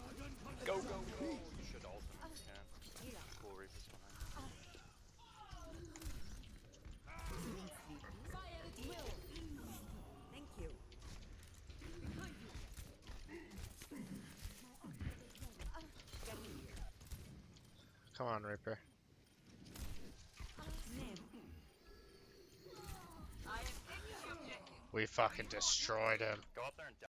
Go, go, go! You should ult him if you can. Cool, Reaper's behind. Fire at will. Thank you. Come on, Reaper. We fucking destroyed him. Go up there and